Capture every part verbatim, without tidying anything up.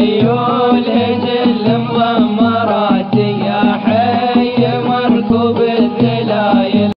خيول هجل مضمرات يا حي مركوب الذلايل.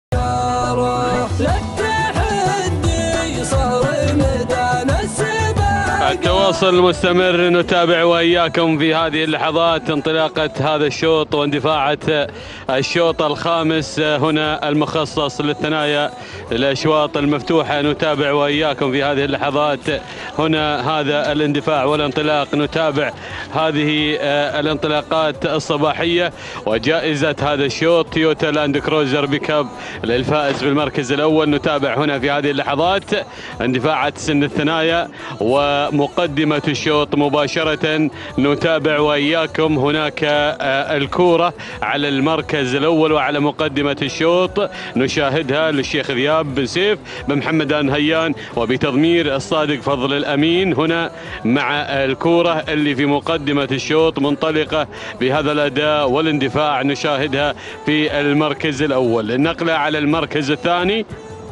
التواصل مستمر، نتابع وإياكم في هذه اللحظات انطلاقة هذا الشوط واندفاعة الشوط الخامس هنا المخصص للثنايا الأشواط المفتوحة. نتابع وإياكم في هذه اللحظات هنا هذا الاندفاع والانطلاق. نتابع هذه الانطلاقات الصباحية وجائزة هذا الشوط تويوتا لاند كروزر بيكاب للفائز بالمركز الأول. نتابع هنا في هذه اللحظات اندفاعة سن الثنايا ومقدمة الشوط مباشرة. نتابع وإياكم هناك الكورة على المركز الأول وعلى مقدمة الشوط نشاهدها للشيخ ذياب بن سيف بن محمد آل نهيان وبتضمير الصادق فضل الأمين هنا مع الكورة اللي في مقدمة الشوط منطلقة بهذا الأداء والاندفاع. نشاهدها في المركز الأول. النقلة على المركز الثاني،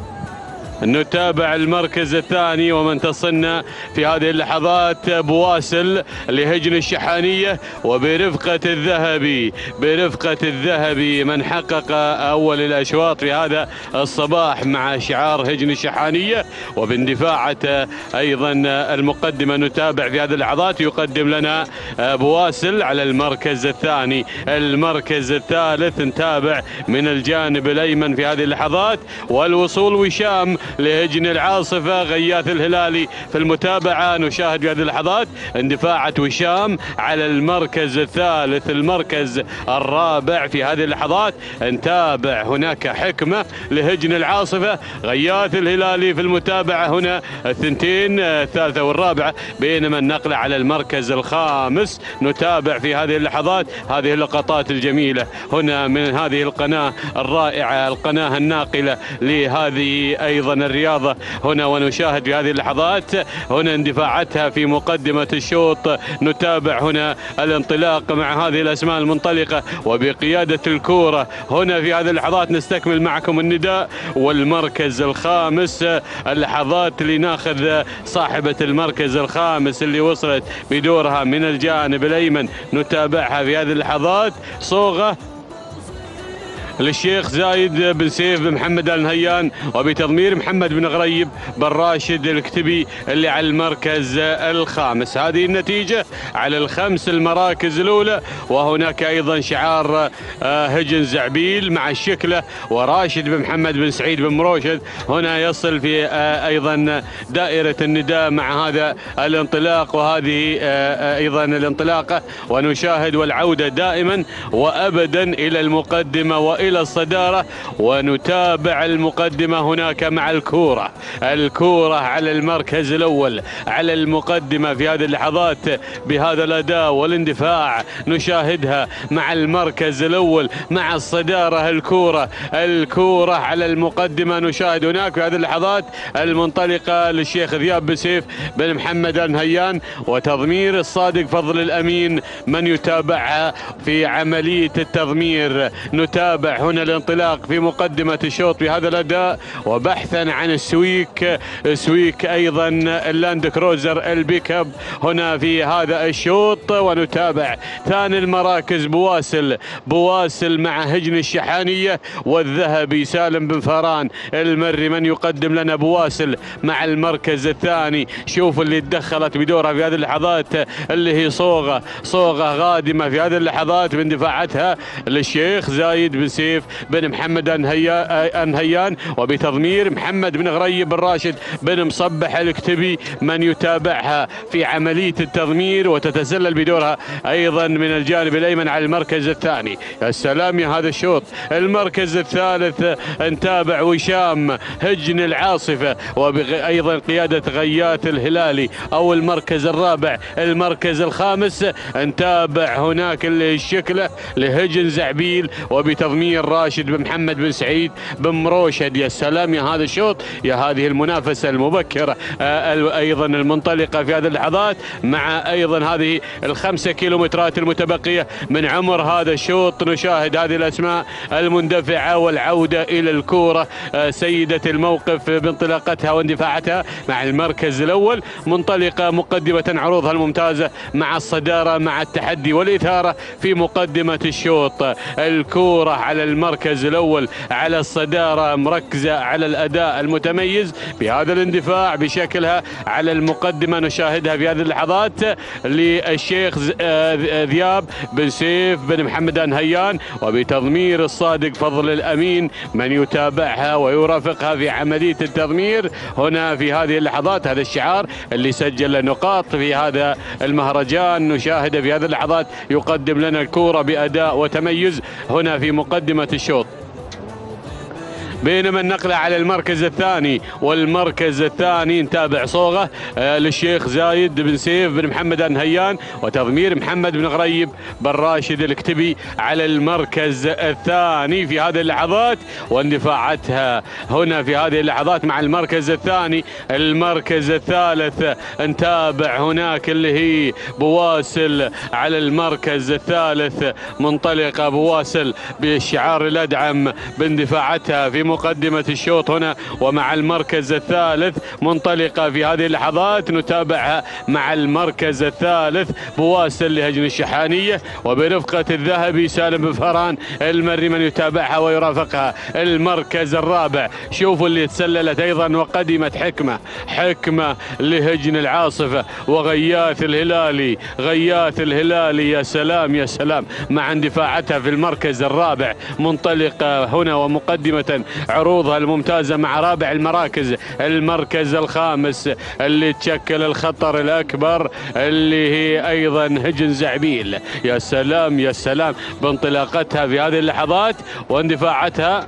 نتابع المركز الثاني ومن تصلنا في هذه اللحظات بواسل لهجن الشحانية وبرفقة الذهبي برفقة الذهبي من حقق أول الأشواط في هذا الصباح مع شعار هجن الشحانية وباندفاعة أيضا المقدمة. نتابع في هذه اللحظات يقدم لنا بواسل على المركز الثاني. المركز الثالث نتابع من الجانب الأيمن في هذه اللحظات والوصول وشام لهجن العاصفة غياث الهلالي في المتابعة. نشاهد في هذه اللحظات اندفاعة وشام على المركز الثالث. المركز الرابع في هذه اللحظات نتابع هناك حكمة لهجن العاصفة غياث الهلالي في المتابعة. هنا الثنتين الثالثة والرابعة، بينما النقلة على المركز الخامس. نتابع في هذه اللحظات هذه اللقطات الجميلة هنا من هذه القناة الرائعة، القناة الناقلة لهذه أيضا الرياضة هنا. ونشاهد في هذه اللحظات هنا اندفاعاتها في مقدمة الشوط. نتابع هنا الانطلاق مع هذه الأسماء المنطلقة وبقيادة الكورة هنا في هذه اللحظات. نستكمل معكم النداء والمركز الخامس. اللحظات اللي ناخذ صاحبة المركز الخامس اللي وصلت بدورها من الجانب الأيمن. نتابعها في هذه اللحظات صوغة للشيخ زايد بن سيف بن محمد آل نهيان وبتضمير محمد بن غريب بن راشد الكتبي اللي على المركز الخامس. هذه النتيجة على الخمس المراكز الأولى. وهناك أيضا شعار هجن زعبيل مع الشكلة وراشد بن محمد بن سعيد بن مروشد هنا يصل في أيضا دائرة النداء مع هذا الانطلاق وهذه أيضا الانطلاقة. ونشاهد والعودة دائما وأبدا إلى المقدمة وإلى إلى الصدارة. ونتابع المقدمة هناك مع الكورة الكورة على المركز الأول على المقدمة في هذه اللحظات بهذا الأداء والاندفاع. نشاهدها مع المركز الأول مع الصدارة. الكورة الكورة على المقدمة. نشاهد هناك في هذه اللحظات المنطلقة للشيخ ذياب بن سيف بن محمد آل نهيان وتضمير الصادق فضل الأمين من يتابعها في عملية التضمير. نتابع هنا الانطلاق في مقدمة الشوط بهذا الأداء وبحثا عن السويك سويك أيضا اللاند كروزر البيكاب هنا في هذا الشوط. ونتابع ثاني المراكز بواسل بواسل مع هجن الشحانية والذهبي سالم بن فران المري من يقدم لنا بواسل مع المركز الثاني. شوفوا اللي تدخلت بدورها في هذه اللحظات اللي هي صوغة صوغة غادمة في هذه اللحظات باندفاعتها للشيخ زايد بن سيف بن محمد آل نهيان وبتضمير محمد بن غريب بن راشد بن مصبح الكتبي من يتابعها في عملية التضمير وتتسلل بدورها أيضا من الجانب الأيمن على المركز الثاني. السلام يا هذا الشوط. المركز الثالث نتابع وشام هجن العاصفة وأيضا قيادة غياث الهلالي. أو المركز الرابع. المركز الخامس نتابع هناك الشكلة لهجن زعبيل وبتضمير وتضمير راشد بن محمد بن سعيد بن مروشد. يا سلام يا هذا الشوط، يا هذه المنافسة المبكرة أيضا المنطلقة في هذه اللحظات، مع أيضا هذه الخمسة كيلومترات المتبقية من عمر هذا الشوط. نشاهد هذه الأسماء المندفعة والعودة إلى الكورة، سيدة الموقف بانطلاقتها واندفاعتها مع المركز الأول، منطلقة مقدمة عروضها الممتازة مع الصدارة مع التحدي والإثارة في مقدمة الشوط. الكورة على المركز الأول على الصدارة، مركزة على الأداء المتميز بهذا الاندفاع بشكلها على المقدمة. نشاهدها في هذه اللحظات للشيخ ذياب بن سيف بن محمد نهيان، وبتضمير الصادق فضل الأمين من يتابعها ويرافقها في عملية التضمير هنا في هذه اللحظات. هذا الشعار اللي سجل نقاط في هذا المهرجان نشاهده في هذه اللحظات، يقدم لنا الكورة بأداء وتميز هنا في مقدمة الشوط. بينما النقلة على المركز الثاني، والمركز الثاني نتابع صوغة آه للشيخ زايد بن سيف بن محمد نهيان، وتضمير محمد بن غريب بن راشد الكتبي على المركز الثاني في هذه اللحظات، واندفاعاتها هنا في هذه اللحظات مع المركز الثاني. المركز الثالث نتابع هناك اللي هي بواسل على المركز الثالث، منطلقة بواسل بالشعار الأدعم باندفاعاتها في مقدمة الشوط هنا، ومع المركز الثالث منطلقة في هذه اللحظات نتابعها مع المركز الثالث بواسل لهجن الشحانية، وبرفقة الذهبي سالم بن فران المري من يتابعها ويرافقها. المركز الرابع شوفوا اللي تسللت أيضا وقدمت حكمة حكمة لهجن العاصفة وغياث الهلالي، غياث الهلالي يا سلام يا سلام، مع اندفاعتها في المركز الرابع، منطلقة هنا ومقدمة عروضها الممتازة مع رابع المراكز. المركز الخامس اللي تشكل الخطر الأكبر اللي هي أيضا هجن زعبيل. يا سلام يا سلام بانطلاقتها في هذه اللحظات واندفاعتها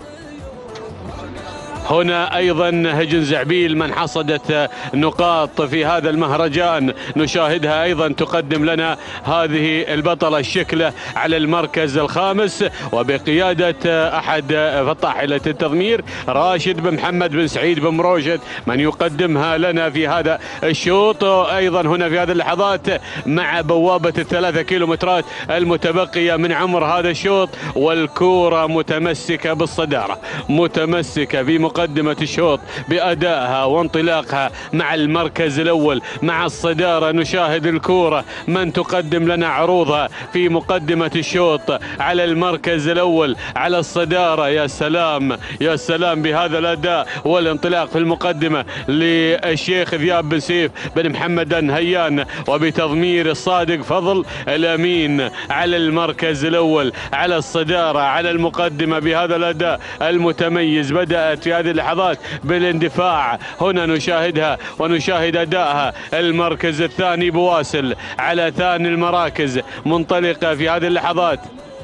هنا أيضا هجن زعبيل من حصدت نقاط في هذا المهرجان. نشاهدها أيضا تقدم لنا هذه البطلة الشكلة على المركز الخامس، وبقيادة أحد فطاحلة التضمير راشد بن محمد بن سعيد بن مروشد من يقدمها لنا في هذا الشوط. أيضا هنا في هذه اللحظات مع بوابة الثلاثة كيلومترات المتبقية من عمر هذا الشوط، والكورة متمسكة بالصدارة، متمسكة في مقدمة الشوط بأدائها وانطلاقها مع المركز الأول مع الصدارة. نشاهد الكورة من تقدم لنا عروضها في مقدمة الشوط على المركز الأول على الصدارة. يا سلام يا سلام بهذا الأداء والانطلاق في المقدمة للشيخ ذياب بن سيف بن محمد نهيان، وبتضمير الصادق فضل الأمين على المركز الأول على الصدارة على المقدمة بهذا الأداء المتميز. بدأت في هذه اللحظات بالاندفاع، هنا نشاهدها ونشاهد أدائها. المركز الثاني بواسل على ثاني المراكز، منطلقة في هذه اللحظات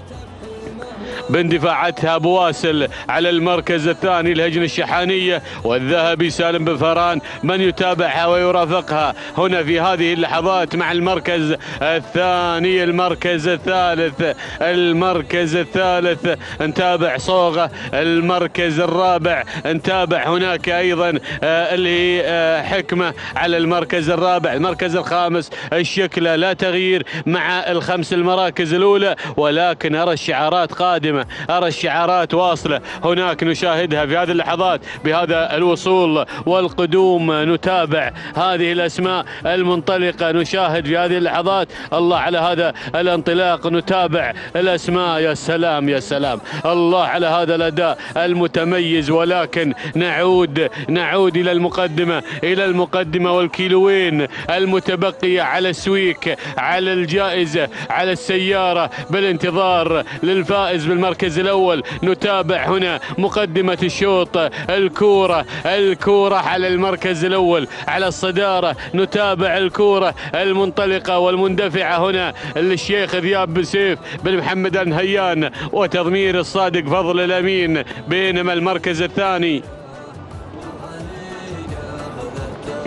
باندفاعاتها بواسل على المركز الثاني الهجن الشحانية، والذهبي سالم بن فران من يتابعها ويرافقها هنا في هذه اللحظات مع المركز الثاني. المركز الثالث المركز الثالث نتابع صوغة. المركز الرابع نتابع هناك أيضا اللي هي حكمة على المركز الرابع. المركز الخامس الشكلة لا تغيير مع الخمس المراكز الأولى، ولكن أرى الشعارات قادمة، أرى الشعارات واصلة هناك نشاهدها في هذه اللحظات بهذا الوصول والقدوم. نتابع هذه الأسماء المنطلقة، نشاهد في هذه اللحظات الله على هذا الانطلاق، نتابع الأسماء. يا سلام يا سلام الله على هذا الأداء المتميز. ولكن نعود نعود إلى المقدمة إلى المقدمة والكيلوين المتبقية على السويك، على الجائزة، على السيارة، بالانتظار للفائز بالمركز الأول. نتابع هنا مقدمة الشوط، الكورة الكورة على المركز الأول على الصدارة. نتابع الكورة المنطلقة والمندفعة هنا للشيخ ذياب بن سيف بن محمد نهيان، وتضمير الصادق فضل الأمين. بينما المركز الثاني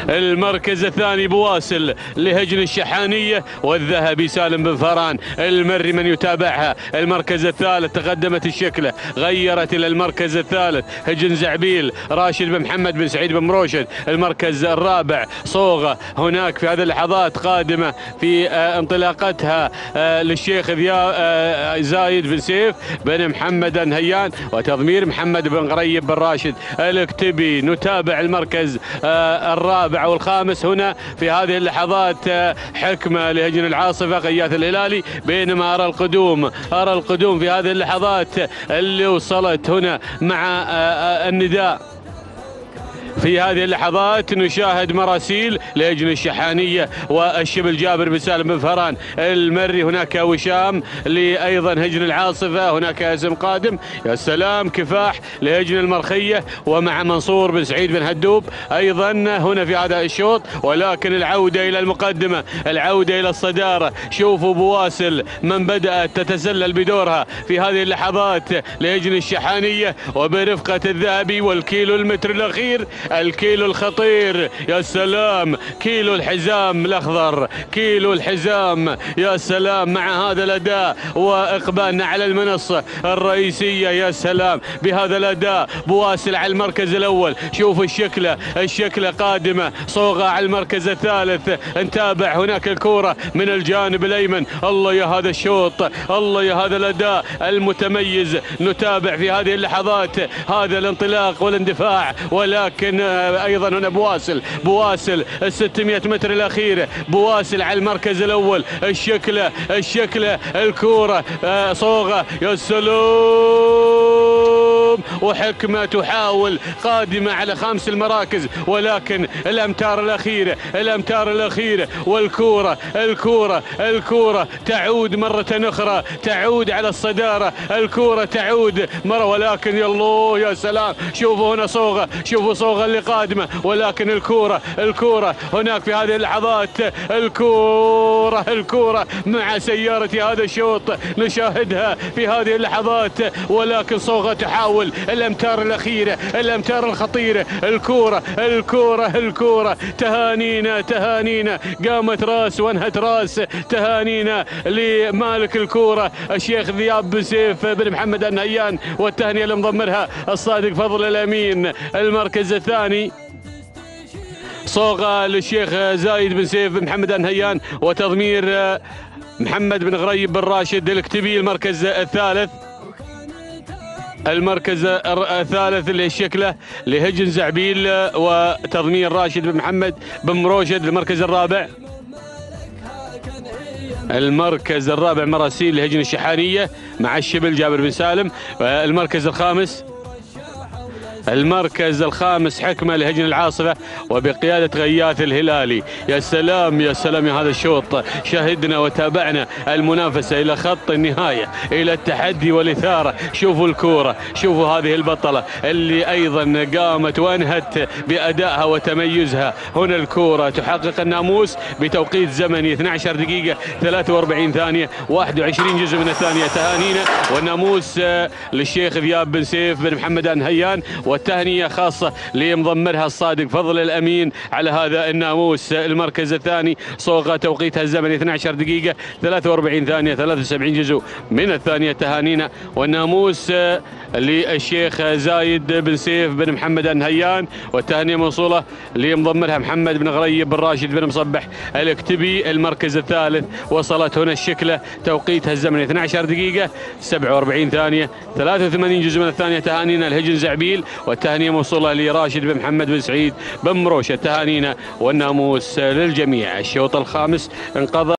المركز الثاني بواسل لهجن الشحانية والذهبي سالم بن فران المري من يتابعها. المركز الثالث تقدمت الشكلة غيرت إلى المركز الثالث هجن زعبيل راشد بن محمد بن سعيد بن مروشد. المركز الرابع صوغة هناك في هذه اللحظات قادمة في انطلاقتها للشيخ زايد بن سيف بن محمد النهيان وتضمير محمد بن غريب بن راشد الاكتبي. نتابع المركز الرابع والخامس هنا في هذه اللحظات حكمة لهجن العاصفة غياث الهلالي، بينما أرى القدوم أرى القدوم في هذه اللحظات اللي وصلت هنا مع النداء. في هذه اللحظات نشاهد مراسيل لهجن الشحانية والشبل جابر بن سالم بن فران المري. هناك وشام لأيضا هجن العاصفة، هناك اسم قادم يا سلام كفاح لهجن المرخية ومع منصور بن سعيد بن هدوب أيضا هنا في هذا الشوط. ولكن العودة إلى المقدمة، العودة إلى الصدارة. شوفوا بواسل من بدأت تتسلل بدورها في هذه اللحظات لهجن الشحانية وبرفقة الذهبي والكيلو المتر الأخير، الكيلو الخطير يا سلام، كيلو الحزام الأخضر، كيلو الحزام يا سلام مع هذا الأداء وإقبالنا على المنصة الرئيسية. يا سلام بهذا الأداء. بواسل على المركز الأول، شوفوا الشكلة الشكلة قادمة. صوغة على المركز الثالث. نتابع هناك الكورة من الجانب الأيمن. الله يا هذا الشوط، الله يا هذا الأداء المتميز. نتابع في هذه اللحظات هذا الانطلاق والاندفاع. ولكن ايضا هنا بواسل بواسل ال ستمئة متر الاخيره. بواسل على المركز الاول. الشكله الشكله الكوره صوغه يا سلام وحكمه تحاول قادمه على خامس المراكز. ولكن الامتار الاخيره الامتار الاخيره والكوره الكوره الكوره تعود مره اخرى، تعود على الصداره. الكوره تعود مره ولكن يا الله يا سلام. شوفوا هنا صوغه، شوفوا صوغه اللي قادمه. ولكن الكوره الكوره هناك في هذه اللحظات الكوره الكوره مع سياره هذا الشوط نشاهدها في هذه اللحظات. ولكن صوغه تحاول الامتار الاخيره الامتار الخطيره. الكوره الكوره الكوره تهانينا تهانينا قامت راس وانهت راس. تهانينا لمالك الكوره الشيخ ذياب بن سيف بن محمد النهيان والتهنئه اللي مضمرها الصادق فضل الامين. المركز الثاني صوغة للشيخ زايد بن سيف بن محمد النهيان وتضمير محمد بن غريب بن راشد الاكتبي. المركز الثالث المركز الثالث اللي الشكله لهجن زعبيل وتضمير راشد بن محمد بن مروشد. المركز الرابع المركز الرابع مراسيل لهجن الشحانية مع الشبل جابر بن سالم. المركز الخامس المركز الخامس حكمة لهجن العاصفة وبقيادة غياث الهلالي. يا سلام يا سلام يا هذا الشوط. شاهدنا وتابعنا المنافسة إلى خط النهاية، إلى التحدي والإثارة. شوفوا الكورة، شوفوا هذه البطلة اللي أيضا قامت وانهت بأدائها وتميزها. هنا الكورة تحقق الناموس بتوقيت زمني اثنتي عشرة دقيقة ثلاثة وأربعين ثانية واحد وعشرين جزء من الثانية. تهانينا والناموس للشيخ ذياب بن سيف بن محمد النهيان والتهنئة خاصة لمضمرها الصادق فضل الأمين على هذا الناموس. المركز الثاني صوغة توقيتها الزمني اثنتي عشرة دقيقة ثلاثة وأربعين ثانية ثلاثة وسبعين جزء من الثانية. تهانينا والناموس للشيخ زايد بن سيف بن محمد النهيان والتهنئة موصولة لمضمرها محمد بن غريب بن راشد بن مصبح الاكتبي. المركز الثالث وصلت هنا الشكلة توقيتها الزمني اثنتي عشرة دقيقة سبعة وأربعين ثانية ثلاثة وثمانين جزء من الثانية. تهانينا الهجن زعبيل والتهنئة موصولة لراشد بن محمد بن سعيد بن مروشة. تهانينا والناموس للجميع. الشوط الخامس انقضى.